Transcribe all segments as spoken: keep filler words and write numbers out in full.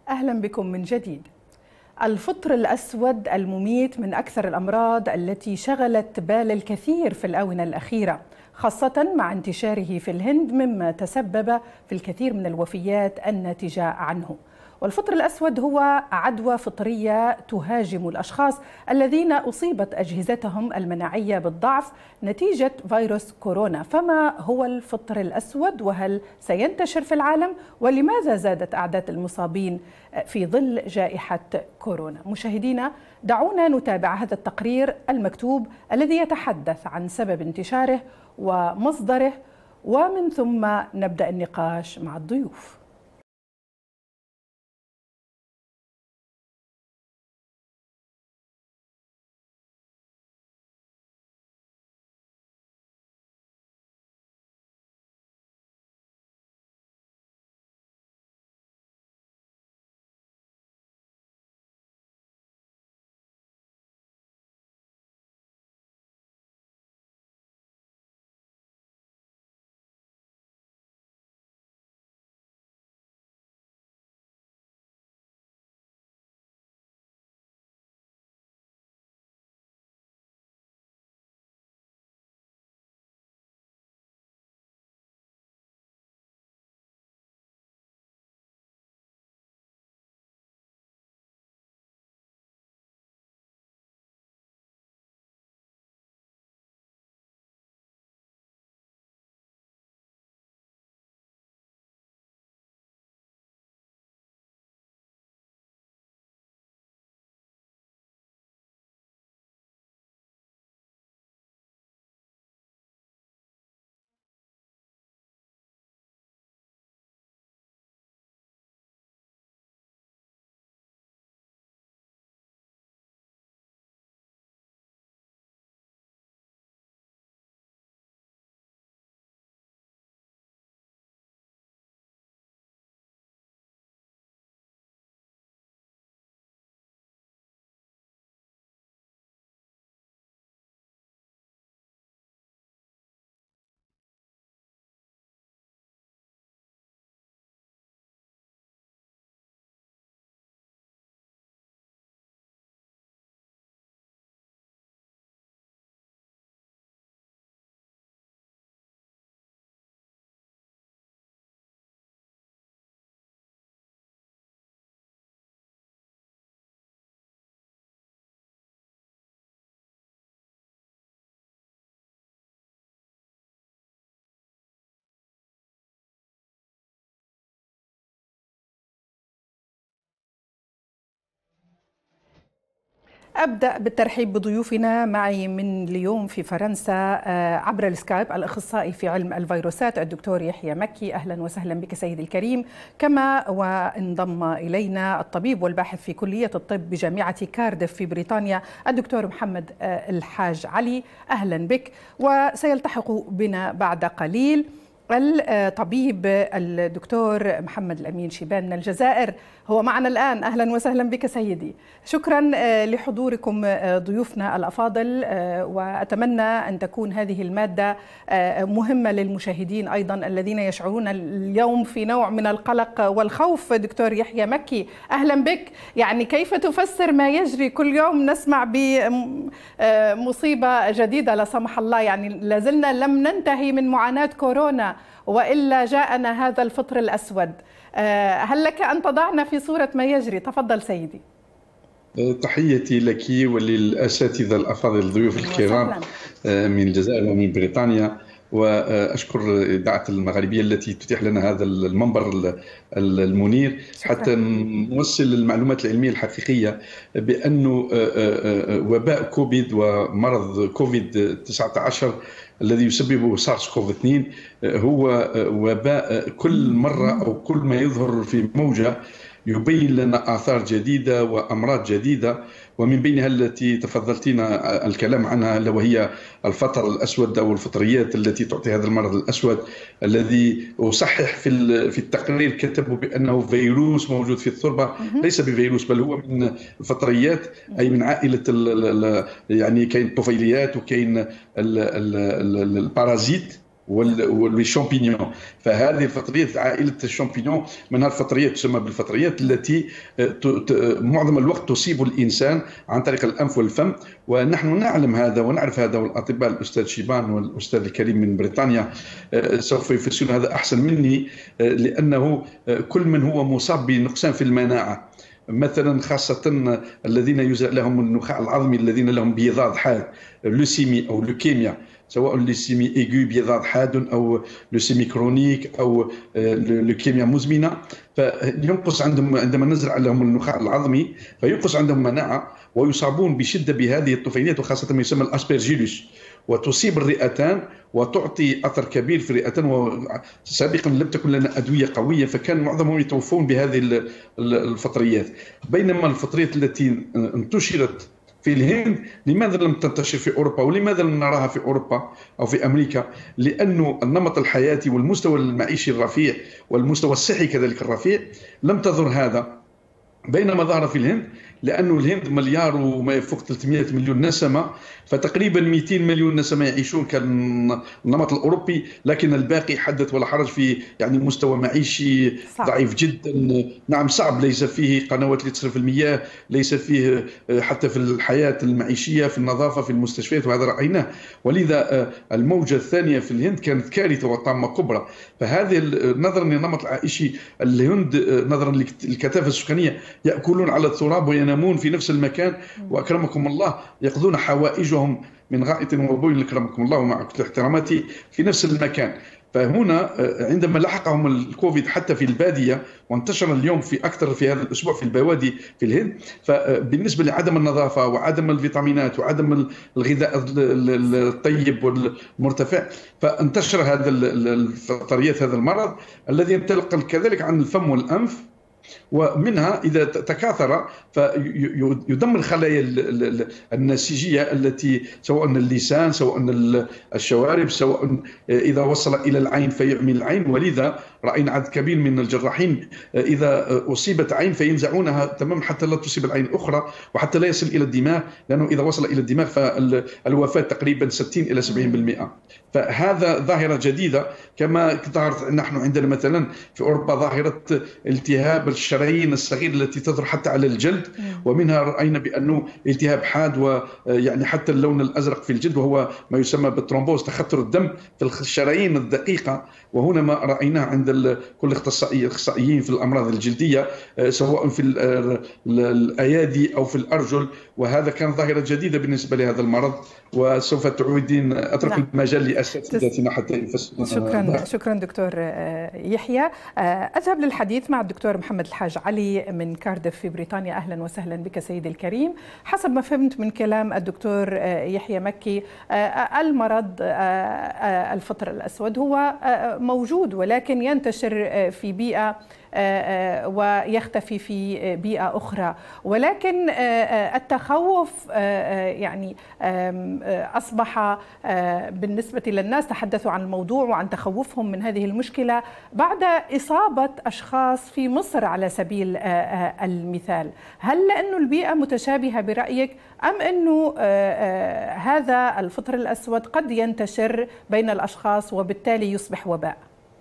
أهلا بكم من جديد. الفطر الأسود المميت من أكثر الأمراض التي شغلت بال الكثير في الآونة الأخيرة، خاصة مع انتشاره في الهند، مما تسبب في الكثير من الوفيات الناتجة عنه. والفطر الأسود هو عدوى فطرية تهاجم الأشخاص الذين أصيبت أجهزتهم المناعية بالضعف نتيجة فيروس كورونا. فما هو الفطر الأسود، وهل سينتشر في العالم، ولماذا زادت أعداد المصابين في ظل جائحة كورونا؟ مشاهدينا، دعونا نتابع هذا التقرير المكتوب الذي يتحدث عن سبب انتشاره ومصدره، ومن ثم نبدأ النقاش مع الضيوف. أبدأ بالترحيب بضيوفنا. معي من اليوم في فرنسا عبر السكايب الأخصائي في علم الفيروسات الدكتور يحيى مكي. أهلا وسهلا بك سيدي الكريم. كما وانضم إلينا الطبيب والباحث في كلية الطب بجامعة كارديف في بريطانيا الدكتور محمد الحاج علي. أهلا بك. وسيلتحق بنا بعد قليل الطبيب الدكتور محمد الأمين شيبان من الجزائر، هو معنا الآن. أهلا وسهلا بك سيدي. شكرا لحضوركم ضيوفنا الأفاضل، وأتمنى أن تكون هذه المادة مهمة للمشاهدين أيضا الذين يشعرون اليوم في نوع من القلق والخوف. دكتور يحيى مكي، أهلا بك. يعني كيف تفسر ما يجري؟ كل يوم نسمع بمصيبة جديدة لا سمح الله، يعني لازلنا لم ننتهي من معاناة كورونا وإلا جاءنا هذا الفطر الأسود. هل لك أن تضعنا في صورة ما يجري؟ تفضل سيدي. تحياتي لك وللأساتذة الأفاضل الضيوف الكرام من الجزائر ومن بريطانيا، وأشكر إذاعة المغربية التي تتيح لنا هذا المنبر المنير حتى نوصل المعلومات العلمية الحقيقية بأن وباء كوفيد ومرض كوفيد تسعة عشر الذي يسببه سارس كوف اثنين هو وباء كل مرة أو كل ما يظهر في موجة يبين لنا آثار جديدة وأمراض جديدة، ومن بينها التي تفضلتينا الكلام عنها وهي الفطر الأسود أو الفطريات التي تعطي هذا المرض الأسود، الذي أصحح في في التقرير كتبوا بأنه فيروس موجود في التربة. ليس بفيروس، بل هو من الفطريات، أي من عائلة ال يعني كاين الطفيليات وكاين البارازيت والشامبينيون. فهذه الفطريات عائله الشامبينيون منها الفطريات تسمى بالفطريات التي معظم الوقت تصيب الانسان عن طريق الانف والفم، ونحن نعلم هذا ونعرف هذا، والاطباء الاستاذ شيبان والاستاذ الكريم من بريطانيا سوف يفسرون هذا احسن مني، لانه كل من هو مصاب بنقصان في المناعه مثلا، خاصة الذين يزرع لهم النخاع العظمي الذين لهم بيضاد حاد، لوسيمي أو لوكيميا، سواء لوسيمي إيجو بيضاد حاد أو لوسيمي كرونيك أو لوكيميا مزمنة، فينقص عندهم عندما نزرع لهم النخاع العظمي فينقص عندهم مناعة ويصابون بشدة بهذه الطفيليات، وخاصة ما يسمى الأسبرجيلوس، وتصيب الرئتان وتعطي أثر كبير في الرئتان. وسابقا لم تكن لنا أدوية قوية فكان معظمهم يتوفون بهذه الفطريات، بينما الفطريات التي انتشرت في الهند لماذا لم تنتشر في أوروبا، ولماذا لم نراها في أوروبا أو في أمريكا؟ لأنه النمط الحياتي والمستوى المعيشي الرفيع والمستوى الصحي كذلك الرفيع لم تظهر هذا، بينما ظهر في الهند، لأنه الهند مليار وما يفوق ثلاثمئة مليون نسمة، فتقريبا مئتين مليون نسمة يعيشون كالنمط الأوروبي، لكن الباقي حدث ولا حرج في يعني مستوى معيشي صعب. ضعيف جدا، نعم صعب، ليس فيه قنوات لتصرف المياه، ليس فيه حتى في الحياة المعيشية في النظافة في المستشفيات، وهذا رأيناه. ولذا الموجة الثانية في الهند كانت كارثة وطامة كبرى. فهذه نظرا للنمط العائشي الهند، نظرا للكثافة السكانية، يأكلون على التراب وينامون في نفس المكان، وأكرمكم الله يقضون حوائجهم من غائط وبول أكرمكم الله ومع كل احتراماتي في نفس المكان. فهنا عندما لحقهم الكوفيد حتى في البادية وانتشر اليوم في أكثر في هذا الأسبوع في البوادي في الهند، فبالنسبة لعدم النظافة وعدم الفيتامينات وعدم الغذاء الطيب والمرتفع، فانتشر هذا الفطريات هذا المرض الذي ينطلق كذلك عن الفم والأنف، ومنها إذا تكاثر فيدمر خلايا النسيجية التي سواء اللسان سواء الشوارب سواء إذا وصل إلى العين فيعمي العين. ولذا رأينا عدد كبير من الجراحين إذا أصيبت عين فينزعونها تمام حتى لا تصيب العين الأخرى وحتى لا يصل إلى الدماغ، لأنه إذا وصل إلى الدماغ فالوفاة تقريبا ستين إلى سبعين بالمئة. فهذا ظاهرة جديدة، كما ظهرت نحن عندنا مثلا في أوروبا ظاهرة التهاب الشرايين الصغيرة التي تظهر حتى على الجلد، ومنها رأينا بأنه التهاب حاد ويعني حتى اللون الأزرق في الجلد، وهو ما يسمى بالترومبوز، تخثر الدم في الشرايين الدقيقة. وهنا ما رأيناه عند كل الاخصائيين في الأمراض الجلدية سواء في الأيادي أو في الأرجل، وهذا كان ظاهرة جديدة بالنسبة لهذا المرض. وسوف تعودين أترك نعم. المجال لأساتذتنا حتى يفسرون. شكرا شكرا دكتور يحيى. أذهب للحديث مع الدكتور محمد الحاج علي من كارديف في بريطانيا. أهلا وسهلا بك سيدي الكريم. حسب ما فهمت من كلام الدكتور يحيى مكي، المرض الفطر الأسود هو موجود ولكن ينتشر في بيئة ويختفي في بيئة أخرى، ولكن التخوف يعني أصبح بالنسبة للناس، تحدثوا عن الموضوع وعن تخوفهم من هذه المشكلة بعد إصابة أشخاص في مصر على سبيل المثال. هل لأنه البيئة متشابهة برأيك، أم أنه هذا الفطر الأسود قد ينتشر بين الأشخاص وبالتالي يصبح وباء؟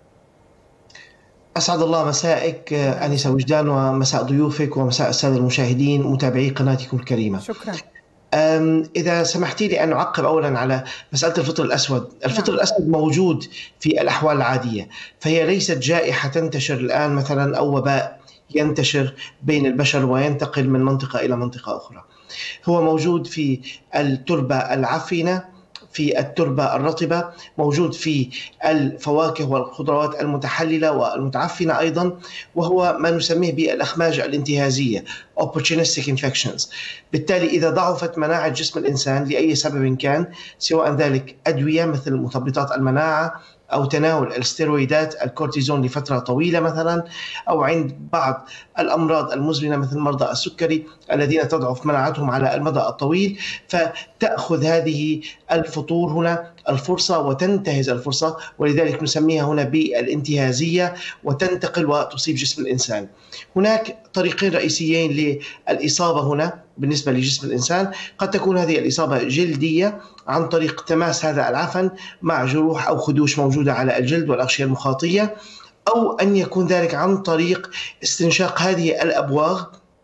أسعد الله مسائك أنسة وجدان، ومساء ضيوفك ومساء السادة المشاهدين متابعي قناتكم الكريمة. شكرا. إذا سمحتي لي أن أعقب أولا على مسألة الفطر الأسود. الفطر نعم. الأسود موجود في الأحوال العادية، فهي ليست جائحة تنتشر الآن مثلا أو وباء ينتشر بين البشر وينتقل من منطقة إلى منطقة أخرى. هو موجود في التربة العفنة، في التربة الرطبة، موجود في الفواكه والخضروات المتحللة والمتعفنة أيضا، وهو ما نسميه بالأخماج الانتهازية opportunistic infections. بالتالي إذا ضعفت مناعة جسم الإنسان لأي سبب كان، سواء ذلك أدوية مثل مثبطات المناعة أو تناول الستيرويدات الكورتيزون لفترة طويلة مثلا، أو عند بعض الأمراض المزمنة مثل مرضى السكري الذين تضعف مناعتهم على المدى الطويل، فتأخذ هذه الفطور هنا الفرصة وتنتهز الفرصة، ولذلك نسميها هنا بالانتهازية، وتنتقل وتصيب جسم الإنسان. هناك طريقين رئيسيين للإصابة هنا بالنسبة لجسم الإنسان. قد تكون هذه الإصابة جلدية عن طريق تماس هذا العفن مع جروح أو خدوش موجودة على الجلد والأغشية المخاطية، أو أن يكون ذلك عن طريق استنشاق هذه الأبواغ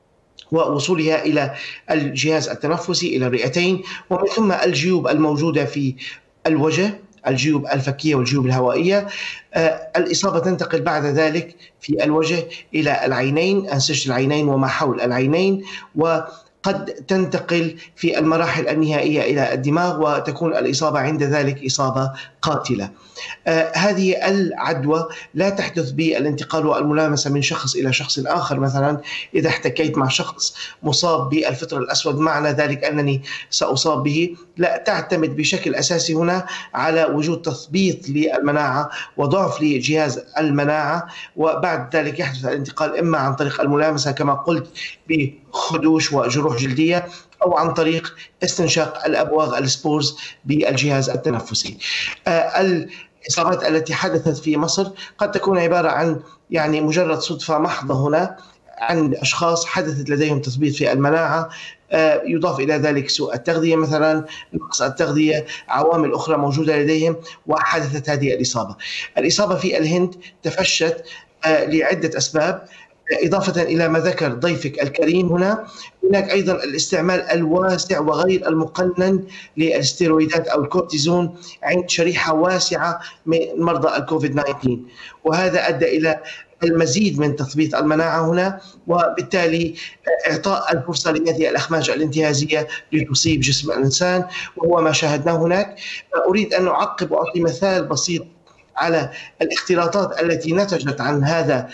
ووصولها إلى الجهاز التنفسي، إلى الرئتين، ومن ثم الجيوب الموجودة في الوجه، الجيوب الفكية والجيوب الهوائية. آه الإصابة تنتقل بعد ذلك في الوجه إلى العينين، أنسجة العينين وما حول العينين، وقد تنتقل في المراحل النهائية إلى الدماغ، وتكون الإصابة عند ذلك إصابة قاتلة. آه هذه العدوى لا تحدث بالانتقال والملامسة من شخص إلى شخص آخر. مثلا إذا احتكيت مع شخص مصاب بالفطر الأسود معنى ذلك أنني سأصاب به؟ لا، تعتمد بشكل أساسي هنا على وجود تثبيط للمناعة وضعف لجهاز المناعة، وبعد ذلك يحدث الانتقال إما عن طريق الملامسة كما قلت بخدوش وجروح جلدية، أو عن طريق استنشاق الأبواغ السبورز بالجهاز التنفسي. آه الإصابات التي حدثت في مصر قد تكون عبارة عن يعني مجرد صدفة محضة هنا عند أشخاص حدثت لديهم تثبيط في المناعة، آه يضاف إلى ذلك سوء التغذية مثلا، نقص التغذية، عوامل أخرى موجودة لديهم وحدثت هذه الإصابة. الإصابة في الهند تفشت آه لعدة أسباب، إضافة إلى ما ذكر ضيفك الكريم هنا. هناك أيضا الاستعمال الواسع وغير المقنن للستيرويدات أو الكورتيزون عند شريحة واسعة من مرضى الكوفيد تسعة عشر، وهذا أدى إلى المزيد من تثبيط المناعة هنا، وبالتالي إعطاء الفرصة لهذه الأخماج الانتهازية لتصيب جسم الإنسان، وهو ما شاهدناه هناك. أريد أن أعقب وأعطي مثال بسيط على الاختلاطات التي نتجت عن هذا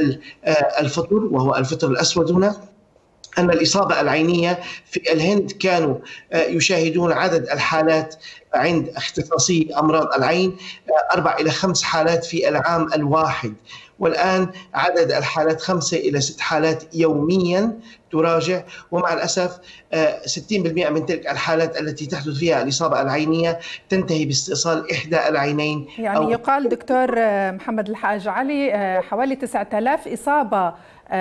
الفطر، وهو الفطر الأسود هنا. أن الإصابة العينية في الهند كانوا يشاهدون عدد الحالات عند اختصاصي أمراض العين أربع إلى خمس حالات في العام الواحد، والآن عدد الحالات خمسة إلى ست حالات يوميا تراجع. ومع الأسف ستين بالمئة من تلك الحالات التي تحدث فيها الإصابة العينية تنتهي باستئصال إحدى العينين. يعني أو يقال دكتور محمد الحاج علي حوالي تسعة آلاف إصابة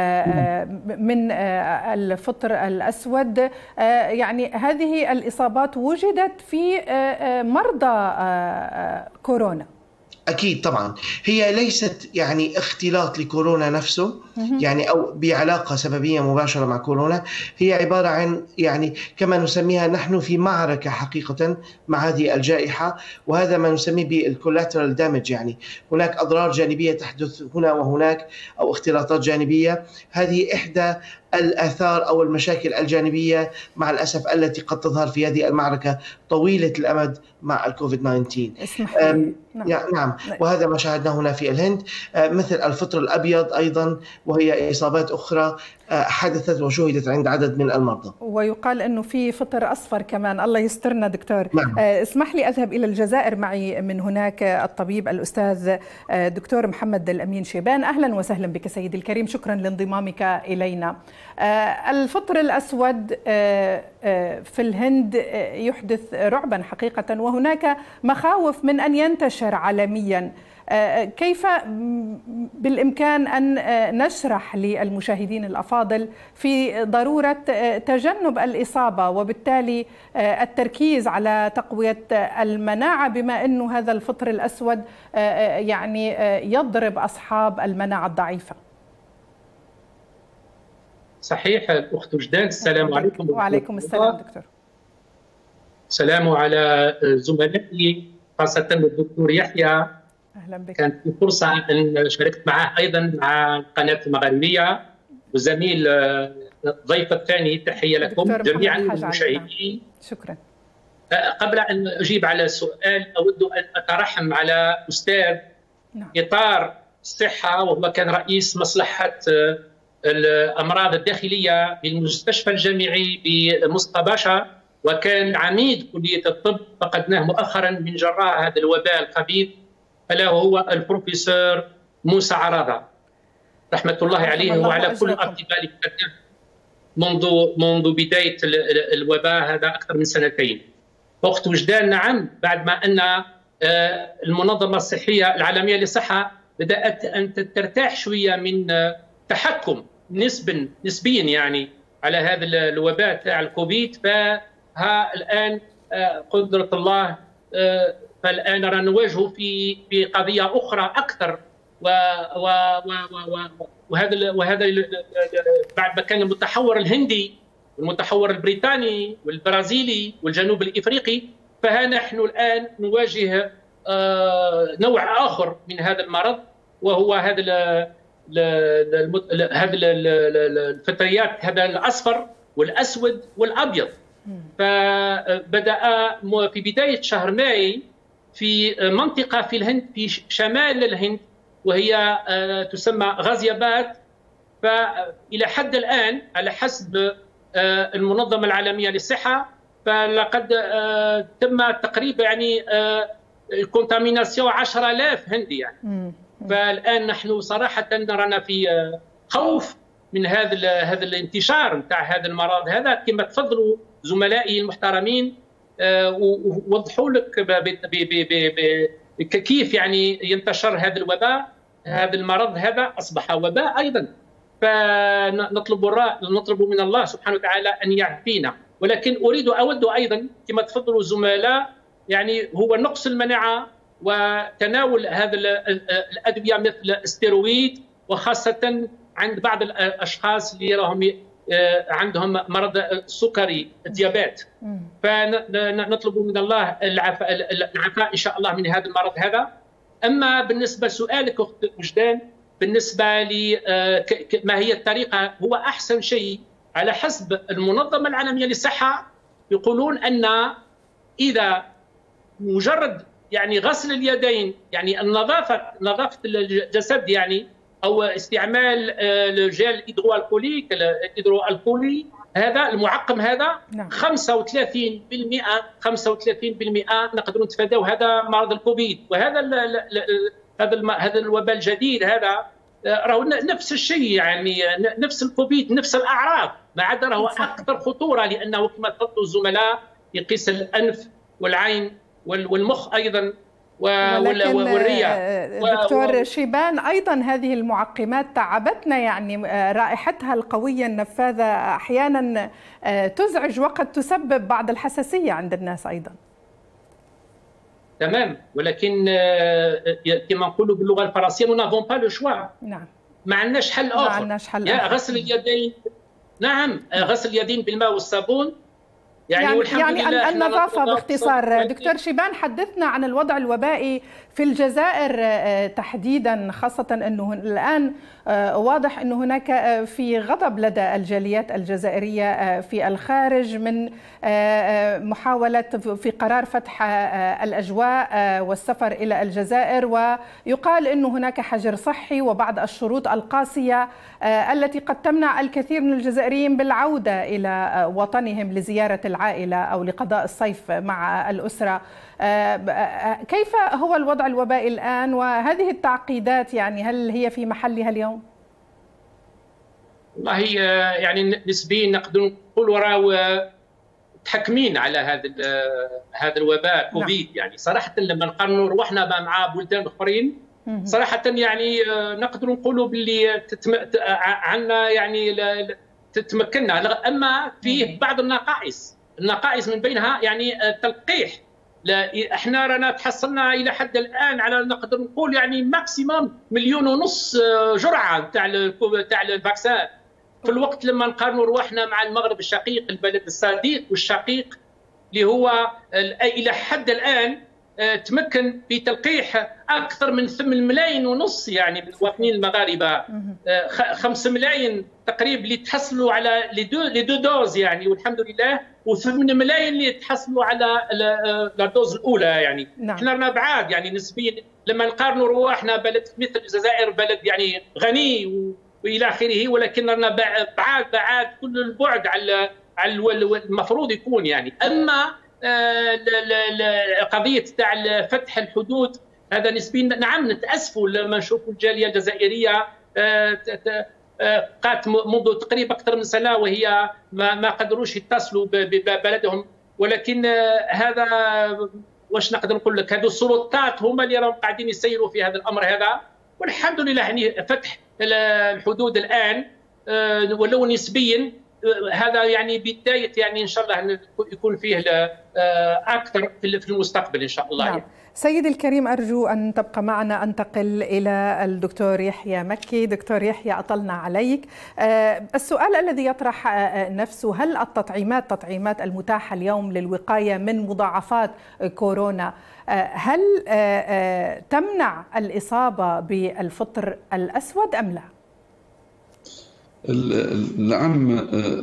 من الفطر الأسود. يعني هذه الإصابات وجدت في مرضى كورونا. أكيد طبعا، هي ليست يعني اختلاط لكورونا نفسه يعني أو بعلاقة سببية مباشرة مع كورونا، هي عبارة عن يعني كما نسميها نحن في معركة حقيقة مع هذه الجائحة، وهذا ما نسميه بالكولاترال دامج. يعني هناك أضرار جانبية تحدث هنا وهناك أو اختلاطات جانبية، هذه إحدى الآثار أو المشاكل الجانبية مع الأسف التي قد تظهر في هذه المعركة طويلة الأمد مع الكوفيد تسعة عشر. نعم. نعم، وهذا ما شاهدناه هنا في الهند، مثل الفطر الأبيض أيضا، وهي إصابات أخرى حدثت وشهدت عند عدد من المرضى. ويقال أنه في فطر أصفر كمان، الله يسترنا دكتور. نعم. اسمح لي أذهب إلى الجزائر، معي من هناك الطبيب الأستاذ دكتور محمد الأمين شيبان. أهلا وسهلا بك سيدي الكريم، شكرا لانضمامك إلينا. الفطر الأسود في الهند يحدث رعبا حقيقة، وهناك مخاوف من أن ينتشر عالميا. كيف بالإمكان أن نشرح للمشاهدين الأفاضل في ضرورة تجنب الإصابة وبالتالي التركيز على تقوية المناعة، بما أنه هذا الفطر الأسود يعني يضرب أصحاب المناعة الضعيفة؟ صحيح أخت وجدان، السلام عليكم. وعليكم السلام دكتور. سلام على زملائي خاصة الدكتور يحيى، أهلا بك. كانت في فرصة أن شاركت معه أيضا مع القناة المغربية، وزميل ضيف الثاني. تحية لكم جميعا المشاهدين. شكرا. قبل أن أجيب على السؤال أود أن أترحم على أستاذ نعم. إطار الصحة، وهو كان رئيس مصلحة الأمراض الداخلية بالمستشفى الجامعي بمصطفى باشا، وكان عميد كلية الطب، فقدناه مؤخرا من جراء هذا الوباء الخبيث، ألا هو البروفيسور موسى عراضة رحمة الله عليه وعلى كل أطباء منذ منذ بداية الوباء هذا أكثر من سنتين. وقت وجدان. نعم، بعد ما أن المنظمة الصحية العالمية للصحة بدأت أن ترتاح شوية من تحكم نسبا نسبيا يعني على هذا الوباء تاع الكوفيد، فها الآن قدرة الله فالآن رانا نواجهه في في قضية أخرى أكثر، و و و وهذا وهذا بعد ما كان المتحور الهندي والمتحور البريطاني والبرازيلي والجنوب الإفريقي، فها نحن الآن نواجه نوع آخر من هذا المرض، وهو هذا هذا الفطريات، هذا الأصفر والأسود والأبيض. فبدأ في بداية شهر ماي في منطقة في الهند في شمال الهند وهي تسمى غازياباد، فإلى حد الآن على حسب المنظمة العالمية للصحة فلقد تم تقريبا يعني الكونتاميناسيون عشرة آلاف هندي يعني. فالآن نحن صراحة نرانا في خوف من هذا هذا الانتشار نتاع هذا المرض هذا، كما تفضلوا زملائي المحترمين ووضحوا لك كيف يعني ينتشر هذا الوباء. هذا المرض هذا أصبح وباء أيضا، فنطلب نطلب من الله سبحانه وتعالى أن يعافينا. ولكن أريد أود أيضا كما تفضلوا الزملاء يعني هو نقص المناعة وتناول هذا الأدوية مثل الستيرويد، وخاصة عند بعض الأشخاص اللي راهم عندهم مرض السكري الديابات، فنطلب من الله العافاء إن شاء الله من هذا المرض هذا. أما بالنسبة لسؤالك أخت وجدان بالنسبة لي ما هي الطريقة، هو أحسن شيء على حسب المنظمة العالمية للصحة يقولون أن إذا مجرد يعني غسل اليدين يعني النظافة نظافة الجسد يعني أو استعمال الجل هيدروالكوليك الهيدروالكولي هذا المعقم هذا نعم. خمسة وثلاثين بالمئة خمسة وثلاثين بالمئة نقدر نتفاداو هذا مرض الكوفيد. وهذا ال ال هذا هذا الوباء الجديد هذا راهو نفس الشيء يعني نفس الكوفيد نفس الأعراض، ما عدا راهو أكثر خطورة لأنه كما تفضلوا الزملاء يقيس الأنف والعين والمخ أيضا والرئة. دكتور و... شيبان أيضا هذه المعقمات تعبتنا يعني رائحتها القوية النفاذة أحيانا تزعج وقد تسبب بعض الحساسية عند الناس أيضا. تمام، ولكن كما نقولوا باللغة الفرنسية nous n'avons pas le choix. نعم، ما عندناش حل آخر. ما عندناش حل يا آخر. غسل اليدين، نعم غسل اليدين بالماء والصابون يعني يعني, يعني النظافة باختصار. دكتور شيبان حدثنا عن الوضع الوبائي في الجزائر تحديدا، خاصة أنه الآن واضح أن هناك في غضب لدى الجاليات الجزائرية في الخارج من محاولة في قرار فتح الأجواء والسفر إلى الجزائر، ويقال أن هناك حجر صحي وبعض الشروط القاسية التي قد تمنع الكثير من الجزائريين بالعودة إلى وطنهم لزيارة العائلة أو لقضاء الصيف مع الأسرة. كيف هو الوضع الوبائي الآن وهذه التعقيدات يعني هل هي في محلها اليوم؟ والله هي يعني نسبيا نقدر نقول راهو متحكمين على هذا هذا الوباء كوفيد. نعم. يعني صراحة لما نقارنوا روحنا مع بلدان أخرين صراحة يعني نقدر نقولوا باللي عندنا يعني تتمكنا، أما فيه بعض النقائص النقائص من بينها يعني التلقيح. لا احنا رانا تحصلنا الى حد الان على نقدر نقول يعني ماكسيموم مليون ونص جرعه تاع تاع الفاكسان، في الوقت لما نقارنوا رواحنا مع المغرب الشقيق البلد الصديق والشقيق اللي هو الى حد الان تمكن في تلقيح اكثر من ثمانية ملايين ونص يعني من المواطنين المغاربه، خمسة ملايين تقريبا اللي تحصلوا على لي دو لي دو دوز يعني والحمد لله، وثمانية ملايين اللي تحصلوا على الدوز الاولى يعني. نعم. احنا رانا بعاد يعني نسبيا لما نقارنوا رواحنا بلد مثل الجزائر بلد يعني غني والى اخره، ولكن رانا بعاد بعاد كل البعد على على المفروض يكون يعني. اما قضيه تاع فتح الحدود هذا نسبيا نعم نتاسفوا لما نشوفوا الجاليه الجزائريه قات منذ تقريبا اكثر من سنه وهي ما ما قدروش يتصلوا ببلدهم ولكن هذا واش نقدر نقول لك، هذو السلطات هما اللي راهم قاعدين يسيروا في هذا الامر هذا. والحمد لله يعني فتح الحدود الان ولو نسبيا، هذا يعني بدايه يعني ان شاء الله يكون فيه اكثر في المستقبل ان شاء الله. نعم. سيدي الكريم، أرجو أن تبقى معنا. أنتقل إلى الدكتور يحيى مكي. دكتور يحيى، أطلنا عليك. السؤال الذي يطرح نفسه، هل التطعيمات تطعيمات المتاحة اليوم للوقاية من مضاعفات كورونا هل تمنع الإصابة بالفطر الأسود أم لا؟ نعم،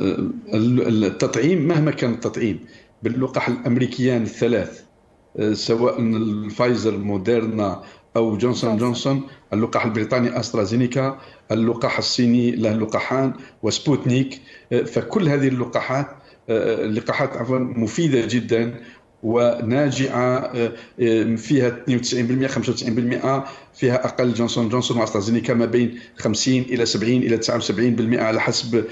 التطعيم مهما كان التطعيم باللقاح الأمريكيان الثلاث، سواء الفايزر موديرنا أو جونسون جونسون، اللقاح البريطاني أسترازينيكا، اللقاح الصيني له لقاحان وسبوتنيك، فكل هذه اللقاحات اللقاحات عفوا مفيدة جدا وناجعة، فيها اثنين وتسعين بالمئة خمسة وتسعين بالمئة، فيها أقل جونسون جونسون وأسترازينيكا ما بين خمسين إلى سبعين إلى تسعة وسبعين بالمئة على حسب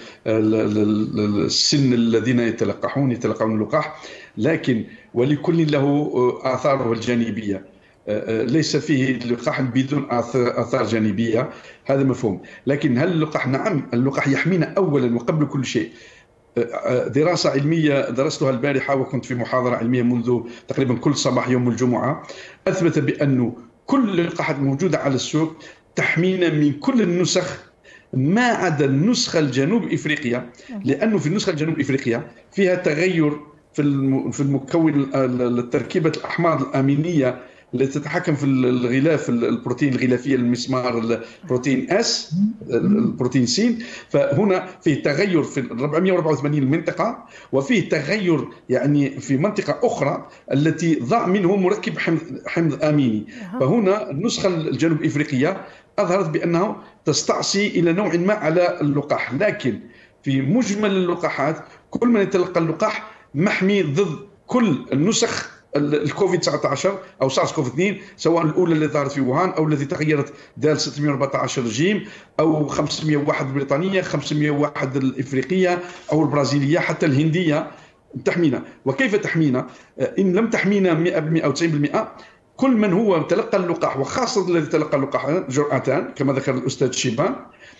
السن الذين يتلقحون يتلقون اللقاح. لكن ولكل له آثاره الجانبية، ليس فيه اللقاح بدون آثار جانبية، هذا مفهوم. لكن هل اللقاح؟ نعم، اللقاح يحمينا أولا وقبل كل شيء. دراسة علمية درستها البارحة وكنت في محاضرة علمية منذ تقريبا كل صباح يوم الجمعة، أثبت بأن كل اللقاحات الموجودة على السوق تحمينا من كل النسخ ما عدا النسخة الجنوب إفريقيا، لأنه في النسخة الجنوب إفريقيا فيها تغير في المكون التركيبة الأحماض الأمينية التي تتحكم في الغلاف البروتين الغلافية المسمار البروتين اس البروتين سين. فهنا فيه تغير في أربعمئة وأربعة وثمانين منطقة، وفيه تغير يعني في منطقة أخرى التي ضاع منه مركب حمض حمض أميني. فهنا النسخة الجنوب إفريقية أظهرت بأنه تستعصي إلى نوع ما على اللقاح، لكن في مجمل اللقاحات كل من يتلقى اللقاح محمي ضد كل النسخ الكوفيد تسعة عشر أو سارس كوف اثنين، سواء الأولى اللي ظهرت في ووهان أو التي تغيرت دال ستمئة وأربعة عشر جيم أو خمسمئة وواحد البريطانية، خمسمئة وواحد الإفريقية أو البرازيلية، حتى الهندية تحمينا. وكيف تحمينا؟ إن لم تحمينا مئة بالمئة أو تسعين بالمئة، كل من هو تلقى اللقاح وخاصة الذي تلقى اللقاح جرعتان كما ذكر الأستاذ شيبان،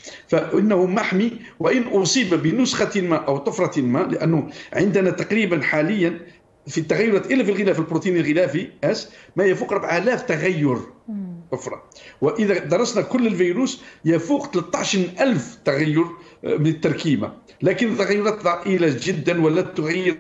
فإنه محمي. وإن أصيب بنسخة ما أو طفرة ما، لأنه عندنا تقريبا حاليا في التغيرات إلا في الغلاف البروتيني الغلافي اس ما يفوق أربعة آلاف تغير طفرة، وإذا درسنا كل الفيروس يفوق ثلاثة عشر ألف تغير من التركيبة، لكن تغيرات ضئيلة جدا ولا تغير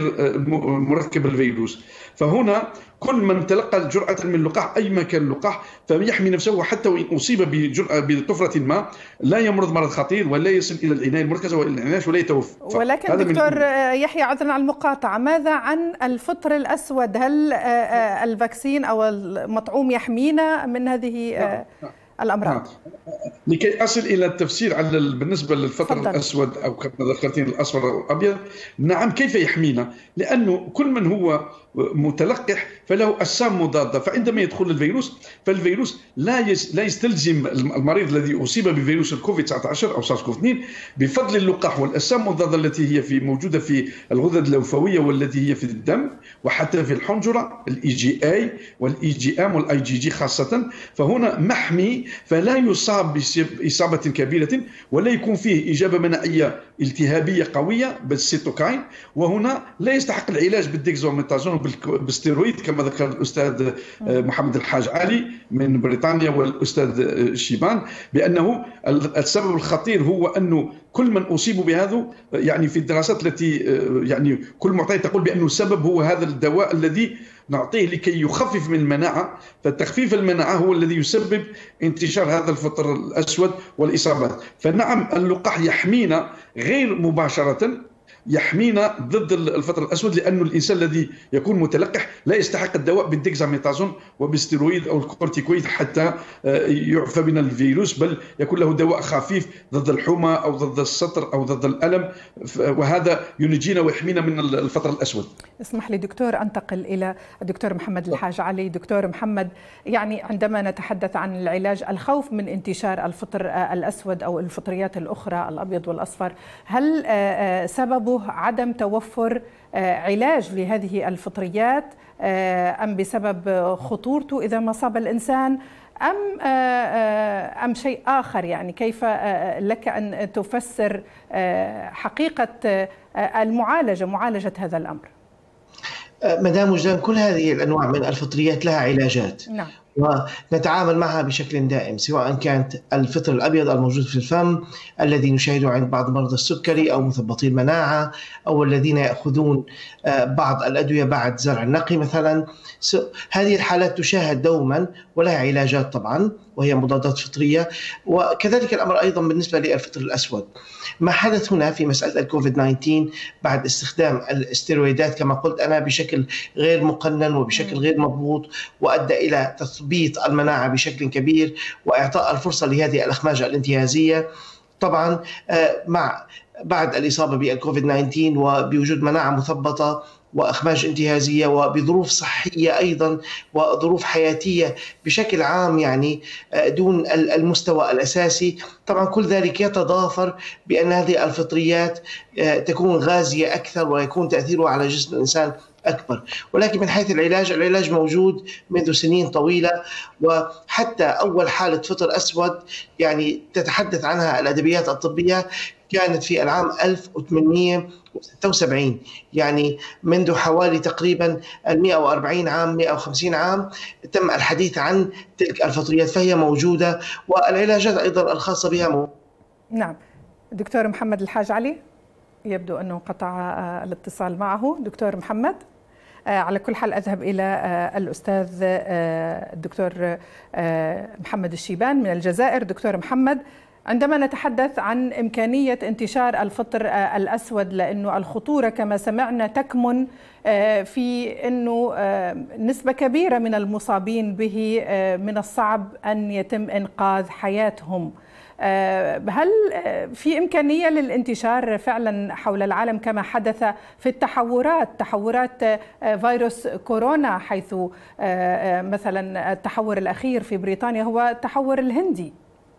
مركب الفيروس. فهنا كل من تلقى جرعة من اللقاح أي ما كان اللقاح فيحمي نفسه، حتى وإن أصيب بطفرة ما لا يمرض مرض خطير ولا يصل إلى العناية المركزة وإلى الإنعاش ولا يتوفى. ولكن دكتور يحيى، عذرا على المقاطعة، ماذا عن الفطر الأسود؟ هل الفاكسين أو المطعوم يحمينا من هذه الأمراض؟ لكي أصل إلى التفسير على بالنسبة للفطر فضل. الأسود أو كما ذكرتين الأصفر أو الأبيض، نعم كيف يحمينا؟ لأنه كل من هو متلقح فله أجسام مضادة، فعندما يدخل الفيروس فالفيروس لا لا يستلزم المريض الذي أصيب بفيروس الكوفيد تسعة عشر أو سارس كوف اثنين بفضل اللقاح والأجسام المضادة التي هي في موجودة في الغدد اللوفوية والتي هي في الدم وحتى في الحنجرة، الإي جي آي والإي جي آم والآي جي جي خاصة. فهنا محمي فلا يصاب بإصابة كبيرة ولا يكون فيه إجابة مناعية التهابية قوية بالسيتوكاين، وهنا لا يستحق العلاج بالديكزوميتازون بالستيرويد كما ذكر الأستاذ محمد الحاج علي من بريطانيا والأستاذ شيبان، بأنه السبب الخطير هو أنه كل من أصيبوا بهذا يعني في الدراسات التي يعني كل معطيات تقول بأنه السبب هو هذا الدواء الذي نعطيه لكي يخفف من المناعة، فتخفيف المناعة هو الذي يسبب انتشار هذا الفطر الأسود والإصابات. فنعم اللقاح يحمينا غير مباشرة، يحمينا ضد الفطر الأسود، لأنه الإنسان الذي يكون متلقح لا يستحق الدواء بالديكزاميتازون وبالستيرويد أو الكورتيكويد حتى يعفى من الفيروس، بل يكون له دواء خفيف ضد الحمى أو ضد السطر أو ضد الألم، وهذا ينجينا ويحمينا من الفطر الأسود. اسمح لي دكتور أنتقل إلى الدكتور محمد الحاج علي. دكتور محمد، يعني عندما نتحدث عن العلاج، الخوف من انتشار الفطر الأسود أو الفطريات الأخرى الأبيض والأصفر، هل سبب سببه عدم توفر علاج لهذه الفطريات أم بسبب خطورته إذا ما صاب الإنسان أم أم شيء آخر؟ يعني كيف لك أن تفسر حقيقة المعالجة معالجة هذا الأمر؟ مدام وجدان، كل هذه الأنواع من الفطريات لها علاجات. نعم. ونتعامل معها بشكل دائم، سواء كانت الفطر الأبيض الموجود في الفم الذي نشاهده عند بعض مرضى السكري أو مثبطي المناعة أو الذين يأخذون بعض الأدوية بعد زرع النقي مثلا. هذه الحالات تشاهد دوما ولها علاجات طبعا، وهي مضادات فطرية. وكذلك الأمر أيضا بالنسبة للفطر الأسود. ما حدث هنا في مسألة الكوفيد تسعة عشر بعد استخدام الاستيرويدات كما قلت أنا بشكل غير مقنن وبشكل غير مضبوط، وأدى إلى تثبيط المناعة بشكل كبير وإعطاء الفرصة لهذه الأخماج الانتهازية. طبعا مع بعد الإصابة بالكوفيد تسعة عشر وبوجود مناعة مثبطة وأخماج انتهازية وبظروف صحية أيضا وظروف حياتية بشكل عام، يعني دون المستوى الأساسي، طبعا كل ذلك يتضافر بأن هذه الفطريات تكون غازية أكثر ويكون تأثيرها على جسم الإنسان أكبر. ولكن من حيث العلاج، العلاج موجود منذ سنين طويلة، وحتى أول حالة فطر أسود يعني تتحدث عنها الأدبيات الطبية كانت في العام ألف وثمانمئة وستة وسبعين، يعني منذ حوالي تقريبا مئة وأربعين عام مئة وخمسين عام تم الحديث عن تلك الفطريات، فهي موجودة والعلاجات أيضا الخاصة بها موجودة. نعم. دكتور محمد الحاج علي، يبدو أنه انقطع الاتصال معه. دكتور محمد، على كل حال أذهب إلى الأستاذ الدكتور محمد الشيبان من الجزائر. دكتور محمد، عندما نتحدث عن إمكانية انتشار الفطر الأسود، لأنه الخطورة كما سمعنا تكمن في أنه نسبة كبيرة من المصابين به من الصعب أن يتم إنقاذ حياتهم، هل في إمكانية للانتشار فعلا حول العالم كما حدث في التحورات تحورات فيروس كورونا، حيث مثلا التحور الأخير في بريطانيا هو التحور الهندي؟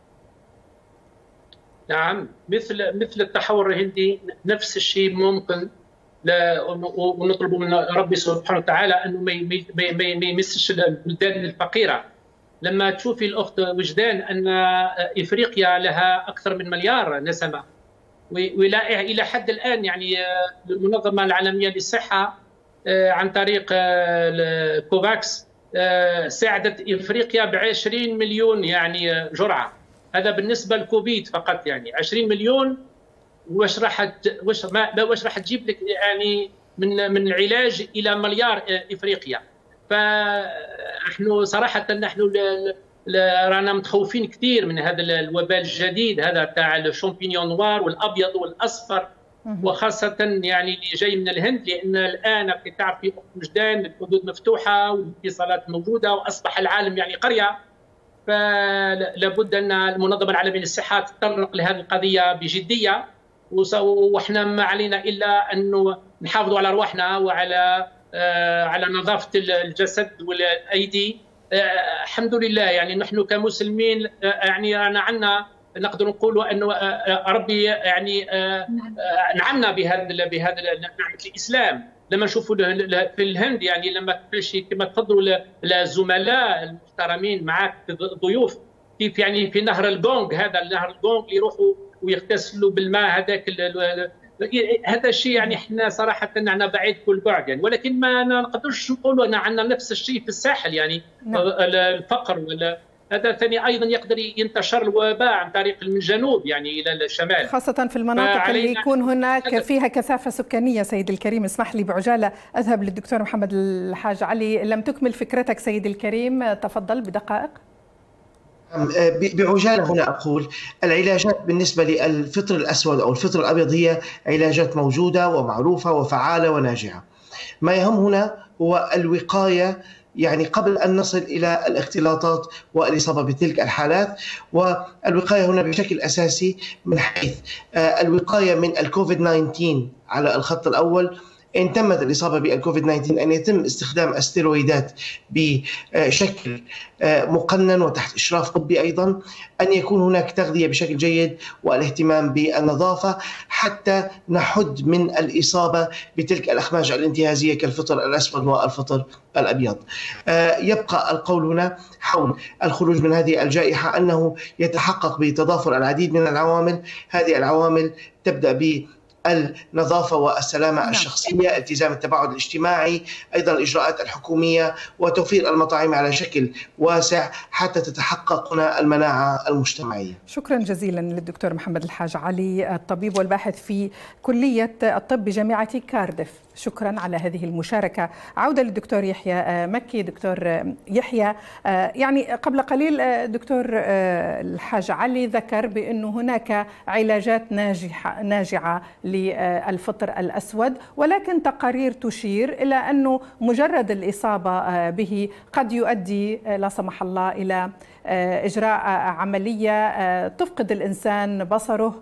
نعم، مثل مثل التحور الهندي نفس الشيء ممكن، لا ونطلب من ربي سبحانه وتعالى انه ما يمسش البلدان الفقيره. لما تشوفي الاخت وجدان ان افريقيا لها اكثر من مليار نسمه، ولا الى حد الان يعني المنظمه العالميه للصحه عن طريق كوفاكس ساعدت افريقيا ب عشرين مليون يعني جرعه. هذا بالنسبه للكوفيد فقط، يعني عشرين مليون. واش راح واش ما واش راح تجيب لك يعني من من العلاج الى مليار افريقيا. فنحن صراحه نحن رانا متخوفين كثير من هذا الوباء الجديد هذا تاع الشامبينيون نوار والابيض والاصفر، وخاصه يعني اللي جاي من الهند، لان الان في تعرفي وجدان الحدود مفتوحه والاتصالات موجوده واصبح العالم يعني قريه. فلابد ان المنظمه العالميه للصحه تتطرق لهذه القضيه بجديه، واحنا ما علينا الا انه نحافظوا على ارواحنا وعلى على نظافه الجسد والايدي. الحمد لله يعني نحن كمسلمين يعني رانا عندنا نقدر نقولوا انه ربي يعني نعمنا بهذا بهذا نعمه الاسلام. لما نشوفوا في الهند يعني لما كما تفضلوا الزملاء المحترمين معك ضيوف كيف يعني في نهر الجونغ، هذا نهر الجونغ يروحوا ويغتسلوا بالماء هذاك، هذا الشيء يعني احنا صراحه عندنا بعيد كل بعد يعني، ولكن ما نقدرش نقولوا ان عندنا نفس الشيء في الساحل يعني. نعم. الفقر ولا هذا ثاني ايضا يقدر ينتشر الوباء عن طريق من الجنوب يعني الى الشمال، خاصه في المناطق اللي يكون هناك فيها كثافه سكانيه. سيد الكريم اسمح لي بعجاله اذهب للدكتور محمد الحاج علي. لم تكمل فكرتك سيد الكريم، تفضل بدقائق. بعجاله هنا اقول العلاجات بالنسبه للفطر الاسود او الفطر الابيض هي علاجات موجوده ومعروفه وفعاله وناجعه. ما يهم هنا هو الوقايه، يعني قبل أن نصل إلى الاختلاطات والإصابة بتلك الحالات. والوقاية هنا بشكل أساسي من حيث الوقاية من الكوفيد تسعة عشر على الخط الأول، إن تمت الإصابة بالكوفيد تسعة عشر أن يتم استخدام الستيرويدات بشكل مقنن وتحت إشراف طبي، أيضا أن يكون هناك تغذية بشكل جيد والاهتمام بالنظافة حتى نحد من الإصابة بتلك الأخماج الانتهازية كالفطر الأسود والفطر الأبيض. يبقى القول هنا حول الخروج من هذه الجائحة أنه يتحقق بتضافر العديد من العوامل. هذه العوامل تبدأ ب النظافة والسلامة نعم. الشخصية، التزام التباعد الاجتماعي، أيضا الإجراءات الحكومية وتوفير المطاعم على شكل واسع حتى تتحقق هنا المناعة المجتمعية. شكرا جزيلا للدكتور محمد الحاج علي، الطبيب والباحث في كلية الطب بجامعة كارديف. شكرا على هذه المشاركة. عودة للدكتور يحيى مكي. دكتور يحيى، يعني قبل قليل دكتور الحاج علي ذكر بأنه هناك علاجات ناجحة ناجعة للفطر الأسود، ولكن تقارير تشير إلى أنه مجرد الإصابة به قد يؤدي لا سمح الله إلى إجراء عملية تفقد الإنسان بصره،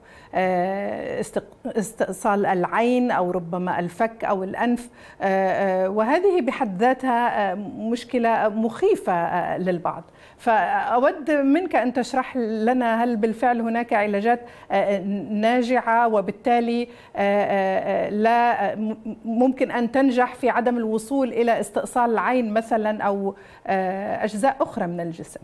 استئصال العين أو ربما الفك أو الأنف، وهذه بحد ذاتها مشكلة مخيفة للبعض. فأود منك أن تشرح لنا هل بالفعل هناك علاجات ناجعة وبالتالي لا ممكن أن تنجح في عدم الوصول إلى استئصال العين مثلا أو أجزاء أخرى من الجسم؟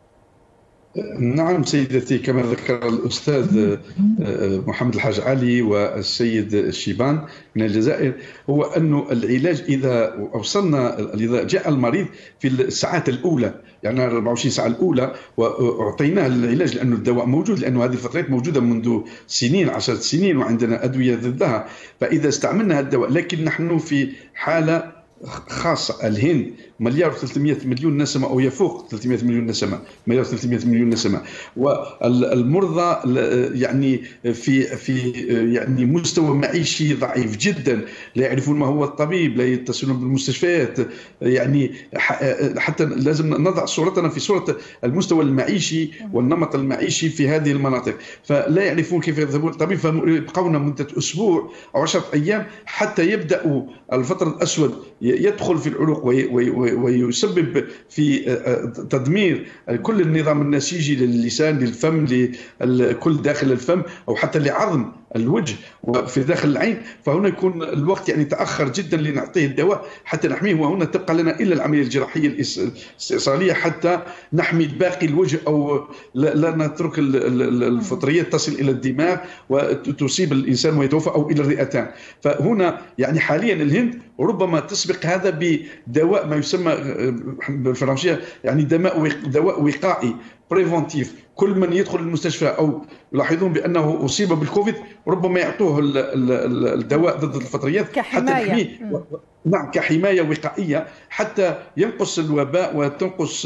نعم سيدتي، كما ذكر الأستاذ محمد الحاج علي والسيد الشيبان من الجزائر، هو أنه العلاج إذا وصلنا إذا جاء المريض في الساعات الأولى، يعني أربعة وعشرين ساعة الأولى، وأعطيناه العلاج لأنه الدواء موجود، لأنه هذه الفترات موجودة منذ سنين عشرة سنين وعندنا أدوية ضدها، فإذا استعملنا الدواء. لكن نحن في حالة خاصة، الهند مليار وثلاثمئة مليون نسمة أو يفوق ثلاثمئة مليون نسمة، مليار وثلاثمئة مليون نسمة، والمرضى يعني في في يعني مستوى معيشي ضعيف جدا، لا يعرفون ما هو الطبيب، لا يتصلون بالمستشفيات، يعني حتى لازم نضع صورتنا في صورة المستوى المعيشي والنمط المعيشي في هذه المناطق، فلا يعرفون كيف يذهبون للطبيب، فيبقون مدة أسبوع أو عشرة أيام حتى يبدأوا الفطر الأسود يدخل في العروق ويسبب في تدمير كل النظام النسيجي للسان، للفم، لكل داخل الفم، أو حتى لعظم الوجه وفي داخل العين. فهنا يكون الوقت يعني تأخر جدا لنعطيه الدواء حتى نحميه، وهنا تبقى لنا إلا العملية الجراحية الاستئصالية حتى نحمي باقي الوجه، أو لا نترك الفطريات تصل إلى الدماغ وتصيب الإنسان ويتوفى، أو إلى الرئتان. فهنا يعني حاليا الهند ربما تسبق هذا بدواء ما يسمى بالفرنسية يعني دواء وقائي بريفونتيف. كل من يدخل المستشفى أو يلاحظون بأنه أصيب بالكوفيد ربما يعطوه الدواء ضد الفطريات حتى نحميه، نعم، كحماية وقائية حتى ينقص الوباء وتنقص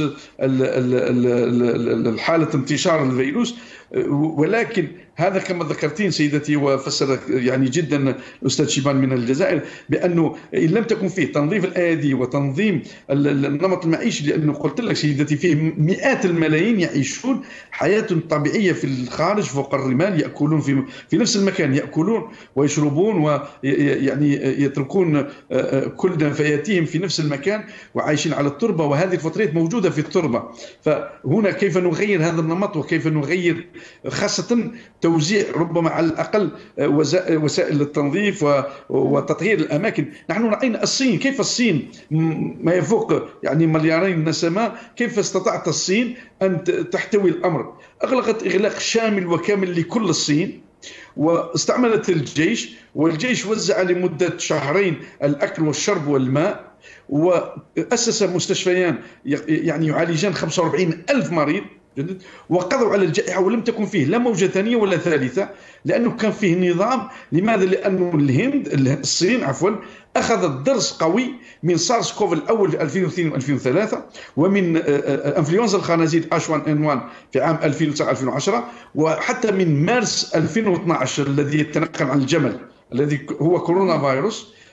الحالة انتشار الفيروس. ولكن هذا كما ذكرتين سيدتي وفسر يعني جدا الأستاذ شيبان من الجزائر، بأنه إن لم تكن فيه تنظيف الأيادي وتنظيم النمط المعيشي، لأنه قلت لك سيدتي فيه مئات الملايين يعيشون حياة طبيعية في الخارج فوق الرمال، يأكلون في في نفس المكان، يأكلون ويشربون ويعني يتركون كل نفاياتهم في نفس المكان وعايشين على التربة، وهذه الفطريات موجودة في التربة. فهنا كيف نغير هذا النمط وكيف نغير خاصة توزيع ربما على الأقل وسائل التنظيف وتطهير الأماكن. نحن رأينا الصين، كيف الصين ما يفوق يعني مليارين نسمة، كيف استطاعت الصين أن تحتوي الأمر. أغلقت إغلاق شامل وكامل لكل الصين، واستعملت الجيش، والجيش وزع لمدة شهرين الأكل والشرب والماء، وأسس مستشفيان يعني يعالجان خمسة وأربعين ألف مريض، وقضوا على الجائحة، ولم تكن فيه لا موجة ثانية ولا ثالثة، لأنه كان فيه نظام. لماذا؟ لأنه الهند الصين عفوا أخذت درس قوي من سارس كوف الأول في ألفين واثنين وألفين وثلاثة، ومن انفلونزا الخنازير إتش واحد إن واحد في عام ألفين وتسعة ألفين وعشرة، وحتى من مارس ألفين واثني عشر الذي يتنقل عن الجمل الذي هو كورونا فيروس.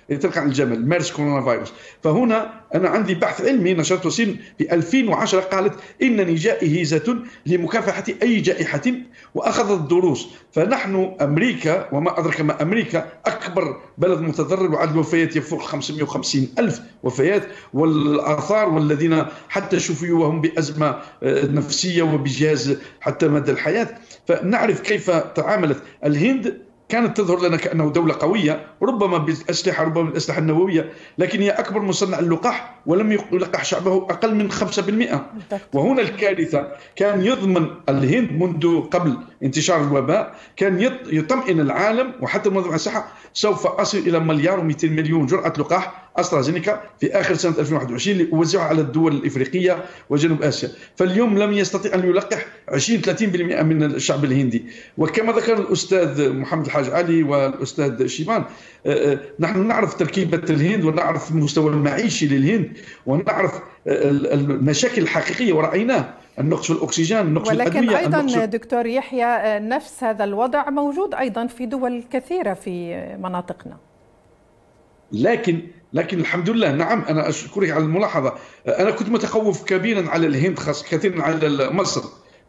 يطلق عن الجمل ميرس كورونا فيروس. فهنا أنا عندي بحث علمي نشرته سين في ألفين وعشرة قالت إنني جائزة لمكافحة أي جائحة وأخذت دروس. فنحن أمريكا وما أدرك ما أمريكا أكبر بلد متضرر وعدد الوفيات يفوق خمسمئة وخمسين ألف وفيات، والآثار والذين حتى شفيوا وهم بأزمة نفسية وبجهاز حتى مدى الحياة. فنعرف كيف تعاملت الهند، كانت تظهر لنا كأنه دولة قوية ربما بالأسلحة ربما بالأسلحة النووية، لكن هي أكبر مصنع اللقاح ولم يلقح شعبه أقل من خمسة بالمئة. وهنا الكارثة، كان يضمن الهند منذ قبل انتشار الوباء كان يطمئن العالم وحتى منظمة الصحة سوف أصل إلى مليار ومئتين مليون جرعة لقاح أسترازينيكا في آخر سنة ألفين وواحد وعشرين ليوزعها على الدول الإفريقية وجنوب آسيا. فاليوم لم يستطيع أن يلقح عشرين ثلاثين بالمئة من الشعب الهندي. وكما ذكر الأستاذ محمد الحاج علي والأستاذ شيبان، نحن نعرف تركيبة الهند ونعرف المستوى المعيشي للهند ونعرف المشاكل الحقيقية ورأيناه، النقص في الأكسجين، النقص في الأدوية. ولكن أيضا دكتور يحيى نفس هذا الوضع موجود أيضا في دول كثيرة في مناطقنا. لكن لكن الحمد لله، نعم أنا أشكرك على الملاحظة. أنا كنت متخوف كبيرا على الهند، خاصة كثيرا على مصر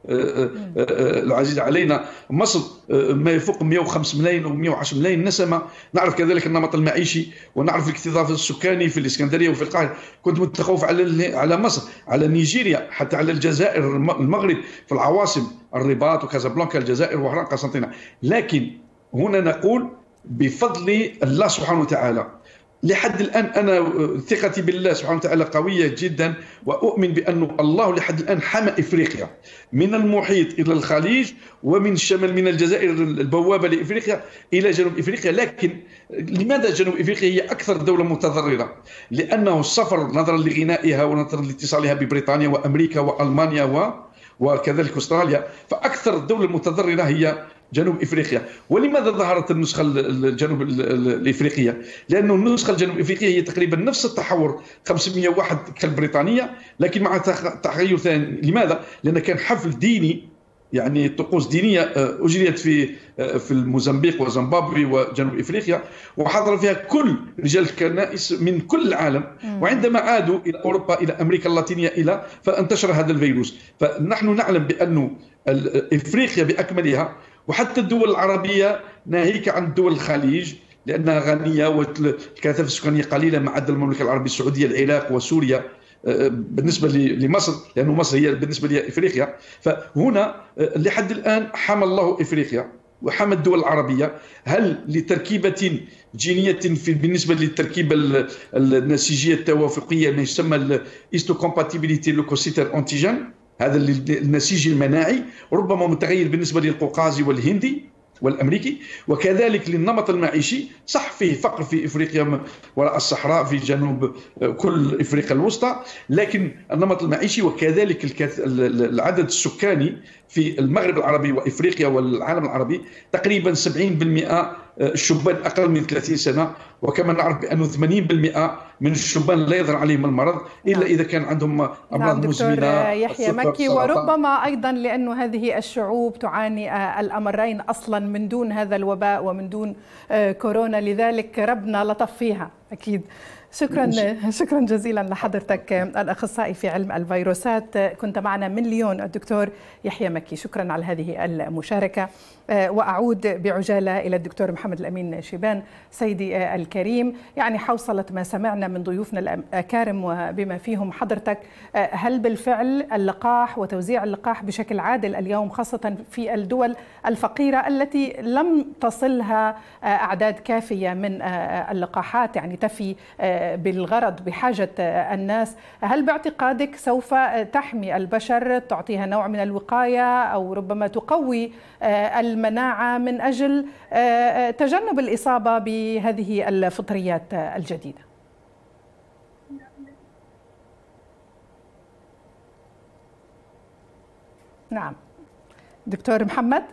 العزيزة علينا. مصر ما يفوق مئة وخمسة ملايين أو مئة وعشرة ملايين نسمة، نعرف كذلك النمط المعيشي ونعرف الاكتظاظ السكاني في الإسكندرية وفي القاهرة. كنت متخوف على على مصر، على نيجيريا، حتى على الجزائر، المغرب، في العواصم الرباط وكازابلانكا الجزائر وهران قسنطينة. لكن هنا نقول بفضل الله سبحانه وتعالى لحد الآن أنا ثقتي بالله سبحانه وتعالى قوية جدا، وأؤمن بأن الله لحد الآن حمى إفريقيا من المحيط إلى الخليج ومن الشمال من الجزائر البوابة لإفريقيا إلى جنوب إفريقيا. لكن لماذا جنوب إفريقيا هي أكثر دولة متضررة؟ لأنه السفر نظرا لغنائها ونظرا لاتصالها ببريطانيا وأمريكا وألمانيا و وكذلك أستراليا، فأكثر الدولة المتضررة هي جنوب إفريقيا. ولماذا ظهرت النسخة الجنوب الإفريقية؟ لأنه النسخة الجنوب إفريقية هي تقريبا نفس التحور خمسمئة وواحد كالبريطانية، لكن مع تغير ثاني. لماذا؟ لأن كان حفل ديني، يعني طقوس دينية أجريت في في الموزمبيق وزيمبابوي وجنوب إفريقيا، وحضر فيها كل رجال الكنائس من كل العالم. وعندما عادوا إلى أوروبا إلى أمريكا اللاتينية إلى فانتشر هذا الفيروس. فنحن نعلم بأن إفريقيا بأكملها وحتى الدول العربية ناهيك عن دول الخليج لأنها غنية والكثافة السكانية قليلة ما عدا المملكة العربية السعودية، العراق وسوريا بالنسبة لمصر، لأنه مصر هي بالنسبة لإفريقيا. فهنا لحد الآن حمى الله إفريقيا وحمى الدول العربية. هل لتركيبة جينية في بالنسبة للتركيبة النسيجية التوافقية ما يسمى الهيستوكومباتيبيليتي لوكوسيتر أنتيجين، هذا النسيج المناعي ربما متغير بالنسبة للقوقازي والهندي والأمريكي، وكذلك للنمط المعيشي. صح فيه فقر في إفريقيا وراء الصحراء في جنوب كل إفريقيا الوسطى، لكن النمط المعيشي وكذلك العدد السكاني في المغرب العربي وإفريقيا والعالم العربي تقريبا سبعين بالمئة الشبان أقل من ثلاثين سنة، وكما نعرف بأنه ثمانين بالمئة من الشبان لا يظهر عليهم المرض إلا نعم. إذا كان عندهم أمراض نعم مزمنة. دكتور يحيى مكي، وربما أيضا لأنه هذه الشعوب تعاني الأمرين أصلا من دون هذا الوباء ومن دون كورونا، لذلك ربنا لطف فيها أكيد. شكرا شكرا جزيلا لحضرتك الأخصائي في علم الفيروسات، كنت معنا من ليون الدكتور يحيى مكي. شكرا على هذه المشاركة. وأعود بعجالة إلى الدكتور محمد الأمين شيبان. سيدي الكريم، يعني حوصلة ما سمعنا من ضيوفنا الأكارم وبما فيهم حضرتك، هل بالفعل اللقاح وتوزيع اللقاح بشكل عادل اليوم خاصة في الدول الفقيرة التي لم تصلها أعداد كافية من اللقاحات يعني تفي بالغرض بحاجة الناس، هل باعتقادك سوف تحمي البشر، تعطيها نوع من الوقاية أو ربما تقوي المناعة من أجل تجنب الإصابة بهذه الفطريات الجديدة؟ نعم دكتور محمد،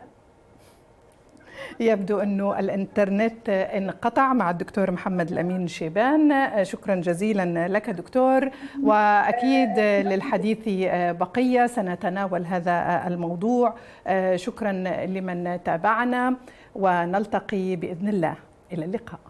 يبدو أنه الإنترنت انقطع مع الدكتور محمد الأمين شيبان. شكرا جزيلا لك دكتور، وأكيد للحديث بقية سنتناول هذا الموضوع. شكرا لمن تابعنا ونلتقي بإذن الله، إلى اللقاء.